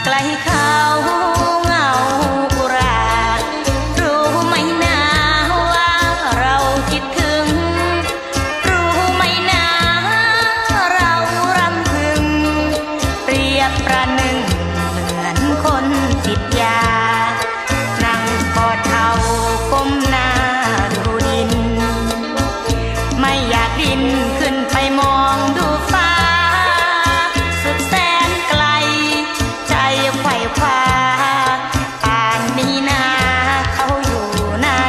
ลเขาเงาอุรารู้ไหมนะว่าเราคิดถึงรู้ไหมนะเรารำพึงเปรียบประหนึ่งเหมือนคนติดยานั่งกอดเข่าก้มหน้าดูดินไม่อยากดิ้นขึ้นไปมองดูฟ้าสุดแสนไกลใจไขว่คว้าป่านนี้นาเขาอยู่ไหน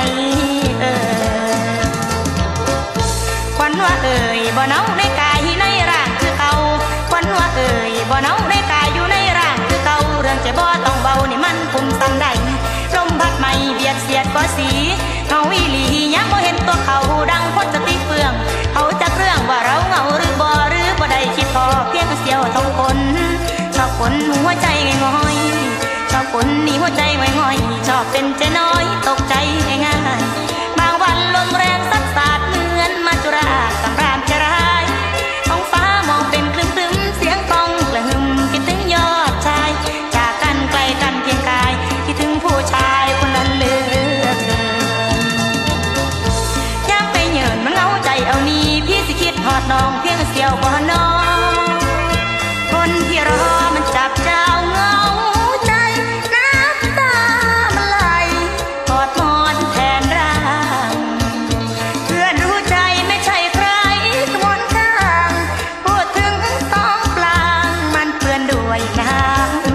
ควันว่าบ่เนาในกายในร่างคือเขาควันว่าบ่เนาในกายอยู่ในร่างคือเขาเรื่องใจบ่ต้องเบานี่มันคุมซ้ำได้ลมพัดไม่เบียดเสียดก็สีเงาอีหลียังบ่เห็นตัวเขาดังพ้นสติเฟื่องเขาจะเรื่องว่าเราเงาหรือบ่ได้คิดพอเพียงเสียวท้องคนชอบคนหัวใจง่อยชอบคนนี่หัวใจง่อยชอบเป็นใจน้อยตกใจง่ายบางวันลมแรงซัดสาดเหมือนมาจุราสำราญจะร้ายท้องฟ้ามองเป็นคลึ้มเสียงกองกระหึ่มคิดถึงยอดชายจากกันไกลกันเพียงกายคิดถึงผู้ชายคนนั้นเหลือเกินย้ำไปเหยินมันเงาใจเอานี้พี่สิคิดหอดน้องเพียงเสียวบ่น้องคนที่รอมันจับเจ้าเงาใจน้ำตามันไหลกอดมอนแทนร่างเพื่อนรู้ใจไม่ใช่ใครสมนข้างพูดถึงสองปลางมันเปื้อนด้วยน้ำ